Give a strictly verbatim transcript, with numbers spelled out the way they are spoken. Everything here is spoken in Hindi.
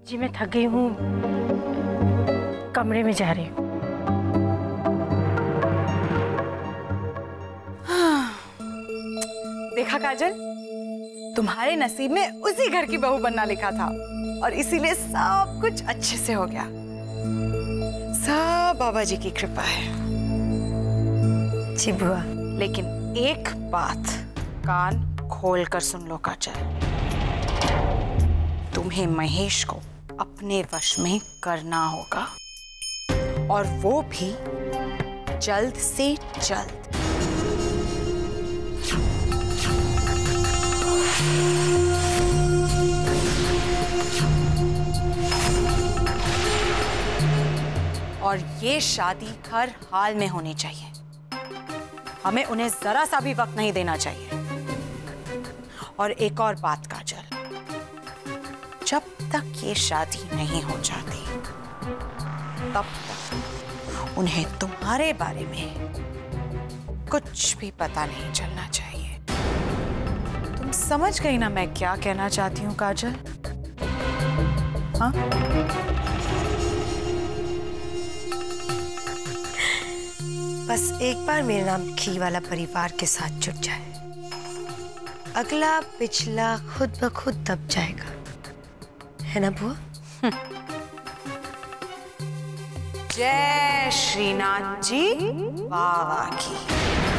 जी मैं थक गई हूँ, कमरे में जा रही हूँ। हाँ। देखा काजल, तुम्हारे नसीब में उसी घर की बहू बनना लिखा था और इसीलिए सब कुछ अच्छे से हो गया। सब बाबा जी की कृपा है। जी बुआ। लेकिन एक बात कान खोल कर सुन लो काजल, तुम्हें महेश को अपने वश में करना होगा और वो भी जल्द से जल्द। और ये शादी हर हाल में होनी चाहिए। हमें उन्हें जरा सा भी वक्त नहीं देना चाहिए। और एक और बात काजल, जब तक ये शादी नहीं हो जाती तब तक उन्हें तुम्हारे बारे में कुछ भी पता नहीं चलना चाहिए। तुम समझ गई ना मैं क्या कहना चाहती हूँ काजल? हाँ? बस एक बार मेरे नाम खी वाला परिवार के साथ जुड़ जाए, अगला पिछला खुद ब खुद दब जाएगा, है ना बुआ? जय श्रीनाथ जी बाबा की।